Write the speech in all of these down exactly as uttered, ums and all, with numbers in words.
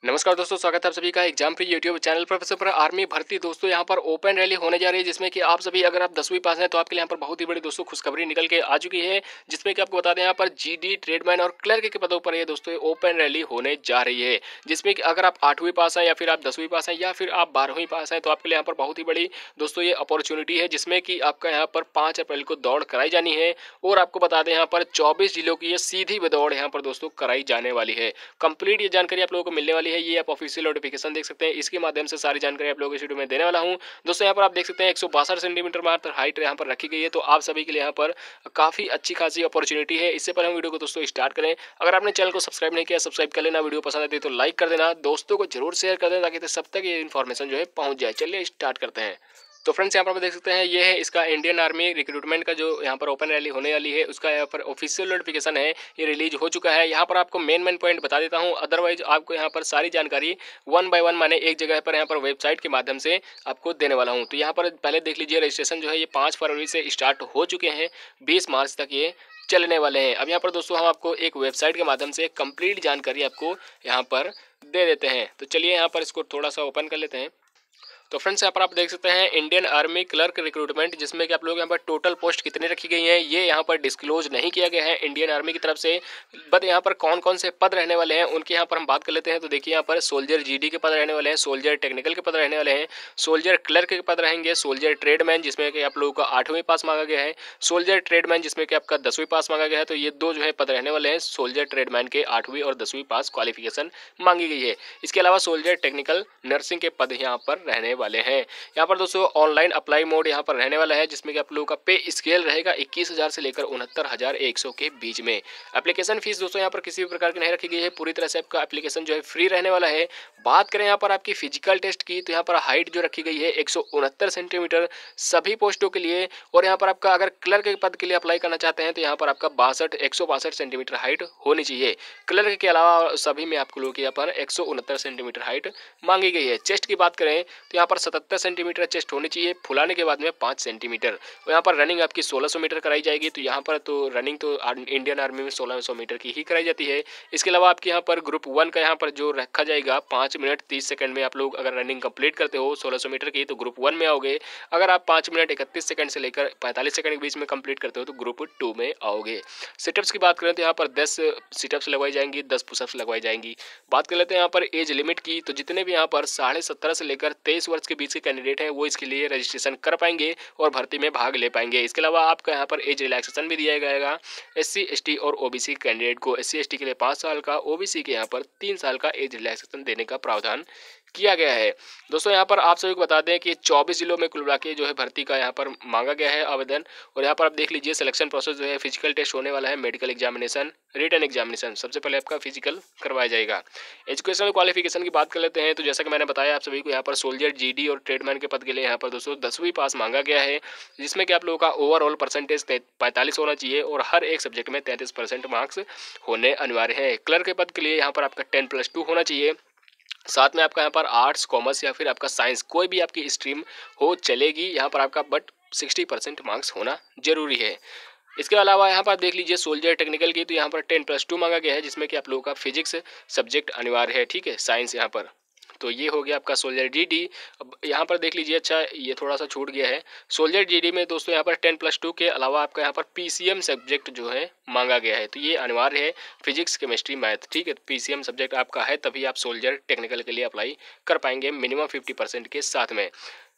नमस्कार दोस्तों, स्वागत है आप सभी का exam free YouTube channel professor पर। आर्मी भर्ती दोस्तों यहाँ पर ओपन रैली होने जा रही है, जिसमें कि आप सभी अगर आप दसवीं पास हैं तो आपके लिए यहाँ पर बहुत ही बड़ी दोस्तों खुशखबरी निकल के आ चुकी है, जिसमें कि आपको बता दें यहाँ पर जीडी, ट्रेडमैन और क्लर्क के पदों पर ये दोस्तों ओपन रैली होने जा रही है। जिसमें कि अगर आप आठवीं पास हैं या फिर आप दसवीं पास हैं या फिर आप बारहवीं पास हैं तो आपके लिए यहाँ पर बहुत ही बड़ी दोस्तों ये अपॉर्चुनिटी है, जिसमें कि आपका यहाँ पर पाँच अप्रैल को दौड़ कराई जानी है। और आपको बता दें यहाँ पर चौबीस जिलों की ये सीधी दौड़ यहाँ पर दोस्तों कराई जाने वाली है। कंप्लीट ये जानकारी आप लोगों को मिलने वाली है, ये आप ऑफिशियल नोटिफिकेशन देख सकते हैं, इसके माध्यम से सारी जानकारी आप लोगों को इस वीडियो में देने वाला हूं। दोस्तों यहाँ पर आप देख सकते हैं एक सौ बासठ सेंटीमीटर मात्र हाइट यहाँ पर रखी गई है, तो आप सभी के लिए यहाँ पर काफी अच्छी खासी अपॉर्चुनिटी है। इससे पहले हम वीडियो को दोस्तों स्टार्ट करें, अगर आपने चैनल को सब्सक्राइब नहीं किया सब्सक्राइब कर लेना, वीडियो पसंद आती है तो लाइक कर देना, दोस्तों को जरूर शेयर कर देना ताकि सब तक ये इन्फॉर्मेशन जो है पहुंच जाए। चलिए स्टार्ट करते हैं। तो फ्रेंड्स यहाँ पर आप देख सकते हैं ये है इसका इंडियन आर्मी रिक्रूटमेंट का जो यहाँ पर ओपन रैली होने वाली है, उसका यहाँ पर ऑफिशियल नोटिफिकेशन है, ये रिलीज हो चुका है। यहाँ पर आपको मेन मेन पॉइंट बता देता हूँ, अदरवाइज आपको यहाँ पर सारी जानकारी वन बाय वन मैंने एक जगह पर यहाँ पर वेबसाइट के माध्यम से आपको देने वाला हूँ। तो यहाँ पर पहले देख लीजिए, रजिस्ट्रेशन जो है ये पाँच फरवरी से स्टार्ट हो चुके हैं, बीस मार्च तक ये चलने वाले हैं। अब यहाँ पर दोस्तों हम आपको एक वेबसाइट के माध्यम से कंप्लीट जानकारी आपको यहाँ पर दे देते हैं। तो चलिए यहाँ पर इसको थोड़ा सा ओपन कर लेते हैं। तो फ्रेंड्स यहाँ पर आप देख सकते हैं इंडियन आर्मी क्लर्क रिक्रूटमेंट, जिसमें कि आप लोग यहाँ पर टोटल पोस्ट कितनी रखी गई हैं ये यहाँ पर डिस्क्लोज नहीं किया गया है इंडियन आर्मी की तरफ से। बट यहाँ पर कौन कौन से पद रहने वाले हैं उनके यहाँ पर हम बात कर लेते हैं। तो देखिए यहाँ पर सोल्जर जीडी के पद रहने वाले हैं, सोल्जर टेक्निकल के पद रहने वाले हैं, सोल्जर क्लर्क के पद रहेंगे, सोल्जर ट्रेडमैन जिसमें कि आप लोगों का आठवीं पास मांगा गया है, सोल्जर ट्रेडमैन जिसमें कि आपका दसवीं पास मांगा गया है। तो ये दो जो है पद रहने वाले हैं, सोल्जर ट्रेडमैन के आठवीं और दसवीं पास क्वालिफिकेशन मांगी गई है। इसके अलावा सोल्जर टेक्निकल नर्सिंग के पद यहाँ पर रहने वाले हैं। यहाँ पर दोस्तों ऑनलाइन अप्लाई मोड यहाँ पर रहने वाला है, जिसमें कि आप लोगों का पे स्केल रहेगा इक्कीस हज़ार से लेकर उनहत्तर हज़ार एक सौ के बीच में। एप्लीकेशन फीस दोस्तों यहाँ पर किसी भी प्रकार की नहीं रखी गई है, पूरी तरह से आपका एप्लीकेशन जो है फ्री रहने वाला है। बात करें यहाँ पर आपकी फिजिकल टेस्ट की, तो यहाँ पर हाइट जो रखी गई है एक सौ उनहत्तर सेंटीमीटर सभी पोस्टों के लिए। और यहाँ पर आपका अगर क्लर्क के पद के लिए अप्लाई करना चाहते हैं तो यहाँ पर आपका बासठ एक सौ बासठ सेंटीमीटर हाइट होनी चाहिए। क्लर्क के अलावा सभी में आपको लोग यहाँ पर एक सौ उनहत्तर सेंटीमीटर हाइट मांगी गई है। चेस्ट की बात करें तो यहाँ पर सतहत्तर सेंटीमीटर चेस्ट होनी चाहिए, फुलाने के बाद में पाँच सेंटीमीटर। और यहाँ पर रनिंग आपकी सोलह सौ मीटर कराई जाएगी। तो यहाँ पर तो रनिंग तो इंडियन आर्मी में सोलह सौ मीटर की ही कराई जाती है। इसके अलावा आपके यहाँ पर ग्रुप वन का यहाँ पर जो रखा जाएगा पाँच मिनट तीस सेकंड में आप लोग अगर रनिंग कंप्लीट करते हो सोलह सौ मीटर की तो ग्रुप वन में आओगे। अगर आप पाँच मिनट इकतीस सेकंड से लेकर पैंतालीस सेकंड के बीच में कंप्लीट करते हो तो ग्रुप टू में आओगे। सिटअप्स की बात करें तो यहाँ पर दस सिटअप्स लगवाई जाएंगी, दस पुशअप्स लगवाई जाएंगी। बात कर लेते हैं यहाँ पर एज लिमिट की, तो जितने भी यहाँ पर साढ़े सत्रह से लेकर तेईस वर्ष के बीच के कैंडिडेट हैं वो इसके लिए रजिस्ट्रेशन कर पाएंगे और भर्ती में भाग ले पाएंगे। इसके अलावा आपका यहाँ पर एज रिलैक्सेशन भी दिया जाएगा एससी एसटी और ओबीसी कैंडिडेट को। एससी एसटी के लिए पाँच साल का, ओबीसी के यहाँ पर तीन साल का एज रिलैक्सेशन देने का प्रावधान किया गया है। दोस्तों यहाँ पर आप सभी को बता दें कि चौबीस जिलों में कुल मिला के जो है भर्ती का यहाँ पर मांगा गया है आवेदन। और यहाँ पर आप देख लीजिए सिलेक्शन प्रोसेस जो है, फिजिकल टेस्ट होने वाला है, मेडिकल एग्जामिनेशन, रिटन एग्जामिनेशन, सबसे पहले आपका फिजिकल करवाया जाएगा। एजुकेशनल क्वालिफिकेशन की बात कर लेते हैं तो जैसा कि मैंने बताया आप सभी को, यहाँ पर सोल्जर जीडी और ट्रेडमैन के पद के लिए यहाँ पर दोस्तों दसवीं पास मांगा गया है, जिसमें कि आप लोगों का ओवरऑल परसेंटेज पैंतालीस होना चाहिए और हर एक सब्जेक्ट में तैंतीस परसेंट मार्क्स होने अनिवार्य है। क्लर्क के पद के लिए यहाँ पर आपका टेन प्लस टू होना चाहिए, साथ में आपका यहाँ पर आर्ट्स, कॉमर्स या फिर आपका साइंस कोई भी आपकी स्ट्रीम हो चलेगी यहाँ पर आपका, बट सिक्सटी परसेंट मार्क्स होना जरूरी है। इसके अलावा यहाँ पर आप देख लीजिए सोल्जर टेक्निकल की, तो यहाँ पर टेन प्लस टू मांगा गया है, जिसमें कि आप लोगों का फिजिक्स सब्जेक्ट अनिवार्य है, ठीक है, साइंस यहाँ पर। तो ये हो गया आपका सोल्जर जीडी। अब यहाँ पर देख लीजिए, अच्छा ये थोड़ा सा छूट गया है, सोल्जर जीडी में दोस्तों यहाँ पर टेन प्लस टू के अलावा आपका यहाँ पर पीसीएम सब्जेक्ट जो है मांगा गया है, तो ये अनिवार्य है, फिजिक्स केमिस्ट्री मैथ, ठीक है। पीसीएम सब्जेक्ट आपका है तभी आप सोल्जर टेक्निकल के लिए अप्लाई कर पाएंगे मिनिमम फिफ्टी परसेंट के साथ में।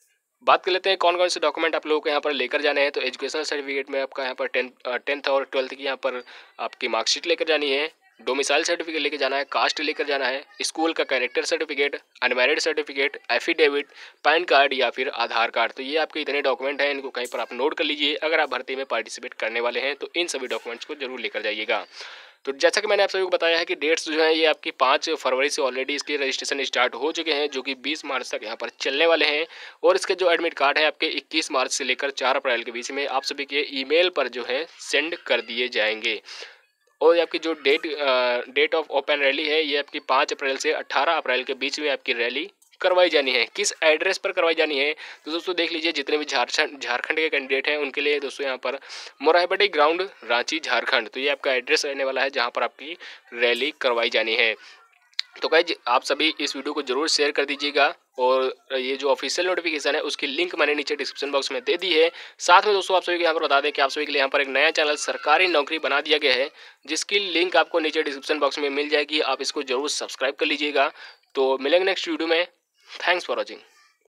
बात कर लेते हैं कौन कौन से डॉक्यूमेंट आप लोगों को यहाँ पर लेकर जाने हैं। तो एजुकेशनल सर्टिफिकेट में आपका यहाँ पर टेंथ टेंथ और ट्वेल्थ की यहाँ पर आपकी मार्कशीट लेकर जानी है, डोमिसाइल सर्टिफिकेट लेकर जाना है, कास्ट लेकर जाना है, स्कूल का character certificate, unmarried certificate, affidavit, pan card या फिर आधार कार्ड। तो ये आपके इतने डॉक्यूमेंट हैं, इनको कहीं पर आप नोट कर लीजिए। अगर आप भर्ती में पार्टिसिपेट करने वाले हैं तो इन सभी डॉक्यूमेंट्स को जरूर लेकर जाइएगा। तो जैसा कि मैंने आप सभी को बताया है कि डेट्स जो हैं ये आपकी पाँच फरवरी से ऑलरेडी इसके रजिस्ट्रेशन स्टार्ट हो चुके हैं, जो कि बीस मार्च तक यहाँ पर चलने वाले हैं। और इसके जो एडमिट कार्ड हैं आपके इक्कीस मार्च से लेकर चार अप्रैल के बीच में आप सभी के ईमेल पर जो है सेंड कर दिए जाएंगे। और आपकी जो date date of open rally है ये आपकी पाँच अप्रैल से अट्ठारह अप्रैल के बीच में आपकी रैली करवाई जानी है। किस एड्रेस पर करवाई जानी है तो दोस्तों देख लीजिए, जितने भी झारखंड झारखंड के कैंडिडेट हैं उनके लिए दोस्तों यहाँ पर मोराहबटी ग्राउंड, रांची, झारखंड, तो ये आपका एड्रेस रहने वाला है जहाँ पर आपकी रैली करवाई जानी है। तो गाइज आप सभी इस वीडियो को जरूर शेयर कर दीजिएगा और ये जो ऑफिशियल नोटिफिकेशन है उसकी लिंक मैंने नीचे डिस्क्रिप्शन बॉक्स में दे दी है। साथ में दोस्तों आप सभी को यहाँ पर बता दें कि आप सभी के लिए यहाँ पर एक नया चैनल सरकारी नौकरी बना दिया गया है, जिसकी लिंक आपको नीचे डिस्क्रिप्शन बॉक्स में मिल जाएगी। आप इसको जरूर सब्सक्राइब कर लीजिएगा। तो मिलेंगे नेक्स्ट वीडियो में। Thanks for watching.